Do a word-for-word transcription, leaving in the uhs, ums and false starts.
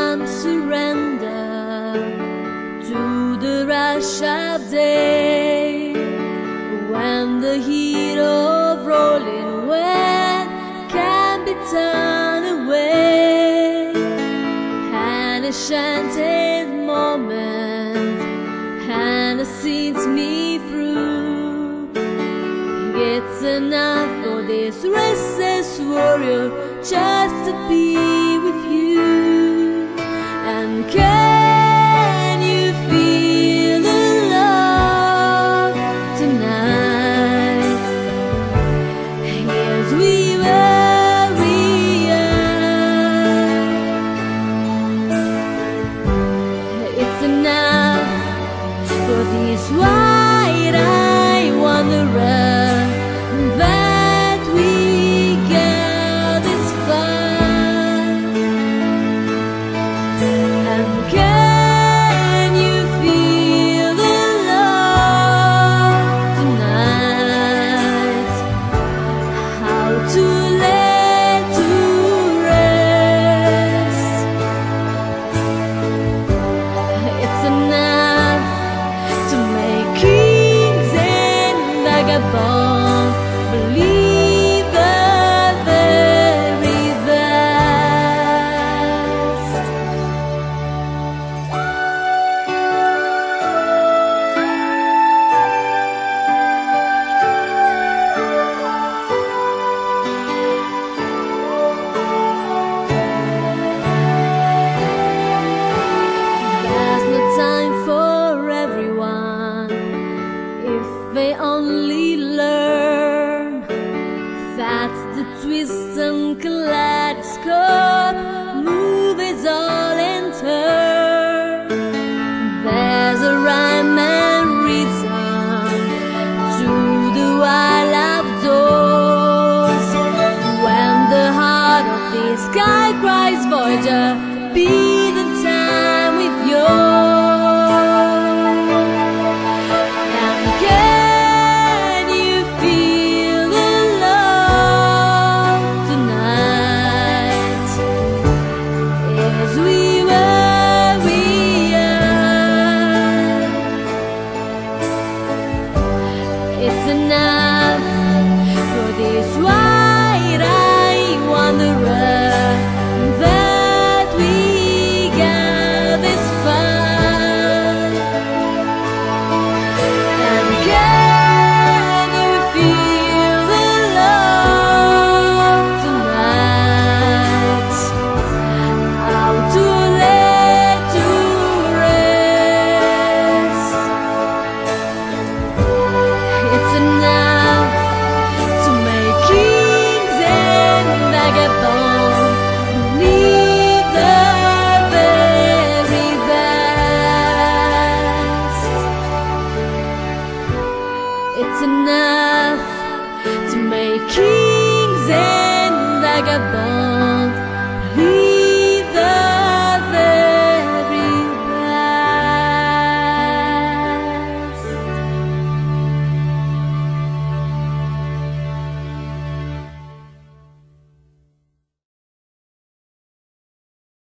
arms surrender to the rush of day, when the heat of rolling wind can be turned away. An enchanted moment, and it sees me through. It's enough for this restless warrior just to be with you. And can you feel the love tonight? Yes, we were real. It's enough for this wide-eyed wanderer that we get this far. And can you feel the love tonight? How to let to rest. It's enough to make kings and vagabonds believe the very best. There's no time for everyone if they only learn that the twist and kaleidoscope movies all in turn. There's a rhyme and reason to the wild outdoors, when the heart of the sky cries Voyager, be